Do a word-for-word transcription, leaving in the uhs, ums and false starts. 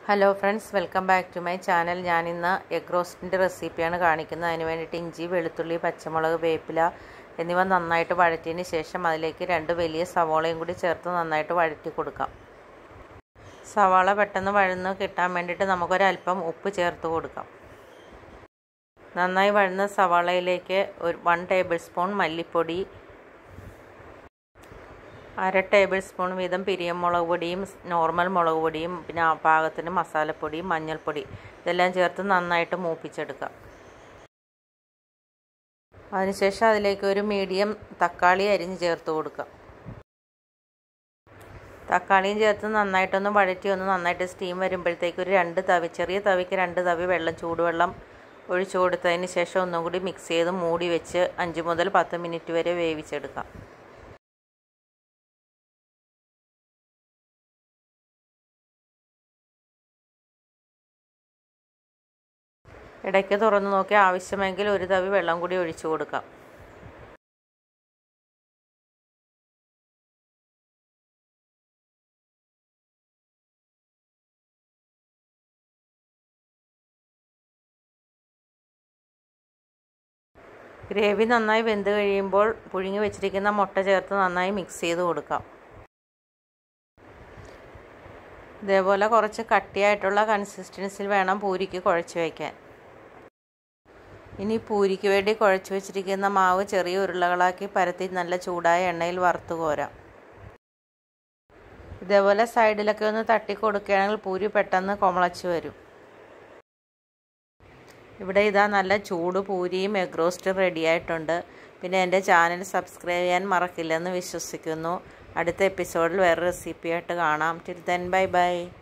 Hello friends, welcome back to my channel. ഞാനിന്ന് egg റോസ്റ്റിൻ്റെ റെസിപ്പിയാണ് കാണിക്കുന്നത്. അതിന് വേണ്ടിയിട്ട് ഇഞ്ചി, വെളുത്തുള്ളി, പച്ചമുളക്, വേപ്പില എന്നിവ നന്നായിട്ട് വഴറ്റിയതിന് ശേഷം അതിലേക്ക് രണ്ട് വലിയ സവാളയും കൂടി ചേർത്ത് നന്നായിട്ട് വഴറ്റി കൊടുക്കാം. സവാള പെട്ടെന്ന് വഴന്ന് കിട്ടാൻ വേണ്ടിയിട്ട് നമുക്കൊരല്പം ഉപ്പ് ചേർത്ത് കൊടുക്കാം. നന്നായി വഴന്ന സവാളയിലേക്ക് ഒരു വൺ ടേബിൾ സ്പൂൺ മല്ലിപ്പൊടി, അര ടേബിൾ സ്പൂൺ വീതം പിരിയം മുളക് പൊടിയും നോർമൽ മുളക് പൊടിയും പിന്നെ പാകത്തിന് മസാലപ്പൊടിയും മഞ്ഞൾപ്പൊടി ഇതെല്ലാം ചേർത്ത് നന്നായിട്ട് മൂപ്പിച്ചെടുക്കാം. അതിനുശേഷം അതിലേക്ക് ഒരു മീഡിയം തക്കാളി അരിഞ്ഞ് ചേർത്ത് കൊടുക്കാം. തക്കാളിയും ചേർത്ത് നന്നായിട്ടൊന്ന് വഴറ്റി ഒന്ന് നന്നായിട്ട് സ്റ്റീം വരുമ്പോഴത്തേക്ക് ഒരു രണ്ട് തവി ചെറിയ തവിക്ക് രണ്ട് തവി വെള്ളം ചൂടുവെള്ളം ഒഴിച്ചു കൊടുത്തതിന് ശേഷം ഒന്നും കൂടി മിക്സ് ചെയ്ത് മൂടി വെച്ച് അഞ്ച് മുതൽ പത്ത് മിനിറ്റ് വരെ വേവിച്ചെടുക്കാം. ഇടയ്ക്ക് തുറന്ന് നോക്കി ആവശ്യമെങ്കിൽ ഒരു തവി വെള്ളം കൂടി ഒഴിച്ചു കൊടുക്കാം. ഗ്രേവി നന്നായി വെന്ത് കഴിയുമ്പോൾ പുഴുങ്ങി വെച്ചിരിക്കുന്ന മുട്ട ചേർത്ത് നന്നായി മിക്സ് ചെയ്ത് കൊടുക്കാം. ഇതേപോലെ കുറച്ച് കട്ടിയായിട്ടുള്ള കൺസിസ്റ്റൻസിൽ വേണം പൂരിക്ക് കുഴച്ച് വയ്ക്കാൻ. ഇനി പൂരിക്ക് വേണ്ടി കുഴച്ച് വെച്ചിരിക്കുന്ന മാവ് ചെറിയ ഉരുളകളാക്കി പരത്തി നല്ല ചൂടായ എണ്ണയിൽ വറുത്ത് കോരാം. ഇതേപോലെ സൈഡിലൊക്കെ ഒന്ന് തട്ടി കൊടുക്കുകയാണെങ്കിൽ പൂരി പെട്ടെന്ന് കുമളച്ച് വരും. ഇവിടെ ഇതാ നല്ല ചൂട് പൂരിയും എഗ് റോസ്റ്റും റെഡിയായിട്ടുണ്ട്. പിന്നെ എൻ്റെ ചാനൽ സബ്സ്ക്രൈബ് ചെയ്യാൻ മറക്കില്ലെന്ന് വിശ്വസിക്കുന്നു. അടുത്ത എപ്പിസോഡിൽ വേറെ റെസിപ്പിയായിട്ട് കാണാം. Till then bye by.